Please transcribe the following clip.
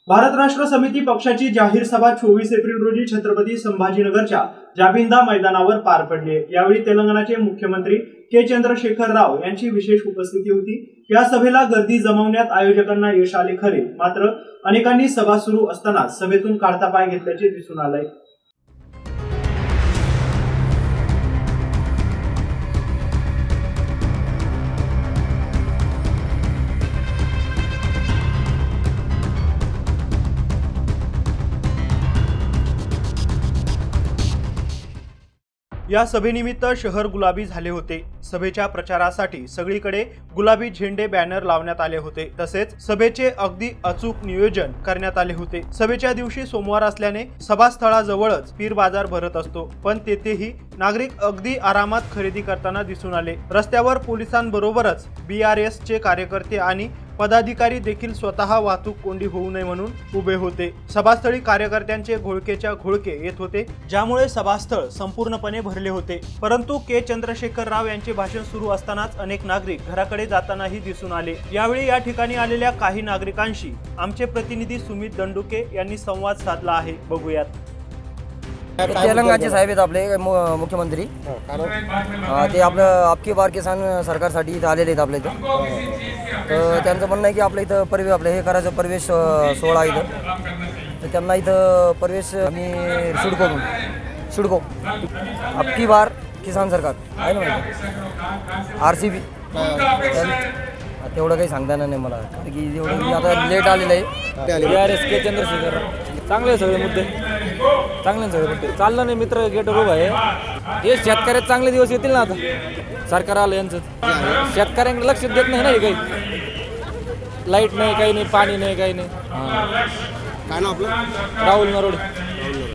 भारत राष्ट्र समिती पक्षाची जाहीर सभा 24 एप्रिल रोजी छत्रपती संभाजीनगरच्या जाबिंदा मैदानावर पार पडली। यावेळी तेलंगणाचे मुख्यमंत्री के चंद्रशेखर राव यांची विशेष उपस्थिती होती। या सभेला गर्दी जमवण्यात आयोजकांना यश आले खरे, मात्र अनेकांनी सभा सुरू असताना सभेतून काढता पाय घेतल्याचे दिसून आले। या सभेनिमित्त शहर गुलाबी झाले होते। सभेच्या प्रचारासाठी सगळीकडे गुलाबी झेंडे बॅनर लावण्यात आले होते। तसेच सभेचे अगदी अचूक नियोजन करण्यात आले होते। सभेच्या दिवशी सोमवार असल्याने सभास्थळाजवळच पीर बाजार भरत असतो, पण तेथेही नागरिक अगदी आरामात खरेदी करताना दिसून आले। रस्त्यावर पोलिसांबरोबरच BRS चे कार्यकर्ते आणि पदाधिकारी देखील स्वतः वाहतूक कोंडी होऊ नये म्हणून उभे होते। सभास्थळी कार्यकर्त्यांचे घोळकेच्या घोळके येत होते, ज्यामुळे सभास्थळ संपूर्णपणे भरले होते। परंतु के चंद्रशेखर राव यांचे भाषण सुरू असतानाच अनेक नागरिक घराकडे जातानाही दिसून आले। यावेळी या ठिकाणी आलेल्या काही नागरिकांशी आमचे प्रतिनिधी सुमित दंडुके यांनी संवाद साधला आहे। बघूयात। तेलंगणाचे साहेब आहेत आपले मुख्यमंत्री, ते आपलं आपकी बार किसान सरकारसाठी इथं आलेले आहेत आपल्या इथं। तर त्यांचं म्हणणं आहे की आपल्या इथं प्रवेश आपलं हे करायचं प्रवेश सोहळा इथं, तर त्यांना इथं प्रवेश आम्ही शुडको आपकी बार किसान सरकार आहे ना, RCB तेवढं काही सांगता येणार नाही मला, की एवढं आता लेट आलेलं आहे। BRS के चंद्रशेखर चांगले सगळे मुद्दे, चांगले सगळे मुद्दे चाललं नाही। मित्र गेटवर उभा आहे, हे शेतकऱ्यात चांगले दिवस येतील ना। आता सरकार आलं यांचं, शेतकऱ्यांकडे लक्ष देत नाही ना। काही लाईट नाही, काही नाही, पाणी नाही, काही नाही। काय ना आपलं राहुल नरोडे।